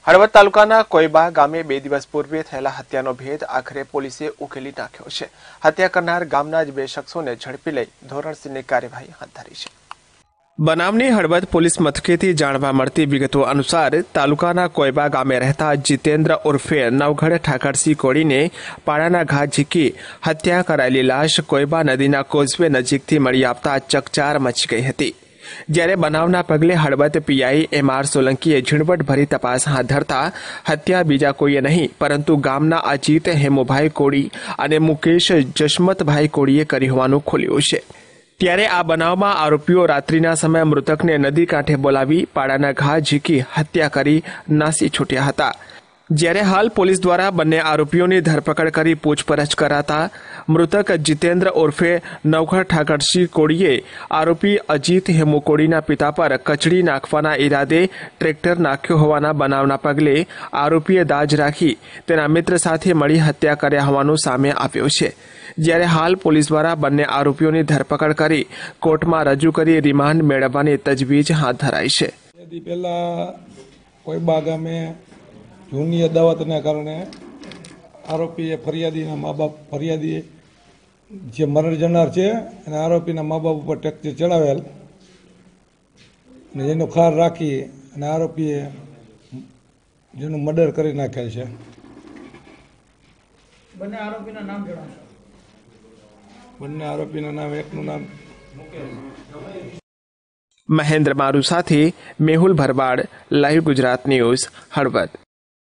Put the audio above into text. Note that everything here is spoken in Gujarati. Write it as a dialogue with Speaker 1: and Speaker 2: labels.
Speaker 1: हळवद तालुकाना कोयबा गामे 2 દિવસ पूर्वे થયેલા હત્યાનો ભેદ આખરે પોલીસે ઉકેલી નાખ્યો છે। હત્યા કરનાર ગામના જ 2 શખ્સોને ઝડપી લઈ ધોરણસરની કાર્યવાહી હાથ ધરી છે। બનાવની હળવદ પોલીસ મથકેથી જાણવા મળતી વિગતો અનુસાર તાલુકાના કોયબા ગામે રહેતા જીતેન્દ્ર ઉર્ફે નવઘડ ઠાકરસિંહ કોળીને પાડાના ઘા ઝીકી હત્યા કરાયેલી લાશ કોયબા નદીના કોઝવે નજીકથી મળી આવતા ચકચાર મચી ગઈ હતી। જ્યારે બનાવના પગલે હળવદ પીઆઈ એમઆર સોલંકીએ ઝીણવટભરી તપાસ હાથ ધરતા હત્યા બીજા કોઈએ નહીં પરંતુ ગામના અજીત હેમુભાઈ કોળી અને મુકેશ જશમતભાઈ કોળીએ કરી હોવાનું ખુલ્યું છે। ત્યારે આ બનાવમાં આરોપીઓ રાત્રિના સમયે મૃતકને નદી કાંઠે બોલાવી પાડાના ઘા ઝીકી હત્યા કરી નાસી છૂટ્યા હતા। જ્યારે હાલ પોલીસ દ્વારા બંને આરોપીઓની ધરપકડ કરી પૂછપરછ કરાતા મૃતક જીતેન્દ્ર ઉર્ફે નવઘડ ઠાકરસિંહ કોળીએ આરોપી અજીત હેમુ કોળીના પિતા પર કચડી નાખવાના ઈરાદે ટ્રેક્ટર નાખ્યો હોવાના બનાવના પગલે આરોપીએ દાજ રાખી તેના મિત્ર સાથે મળી હત્યા કર્યા હોવાનું સામે આવ્યું છે। જ્યારે હાલ પોલીસ દ્વારા બંને આરોપીઓની ધરપકડ કરી કોર્ટમાં રજૂ કરી રિમાન્ડ મેળવવાની તજવીજ હાથ ધરાઈ છે।
Speaker 2: પહેલા કોયબા ગામે જૂની અદાવતના કારણે આરોપીએ ફરિયાદીના મા બાપ ફરિયાદી જે મરણ જનાર છે અને આરોપીના મા બાપ ઉપર ટેક્ચર ચડાવેલ અને એનો ખાર રાખી અને આરોપીએ જેનું મર્ડર કરી નાખેલ છે।
Speaker 3: બંને આરોપીના નામ જણાવશો?
Speaker 2: બંને આરોપીના નામ, એકનું નામ
Speaker 1: મહેન્દ્ર મારુ સાથે મેહુલ ભરવાડ, લાઈવ ગુજરાત ન્યૂઝ, હળવદ।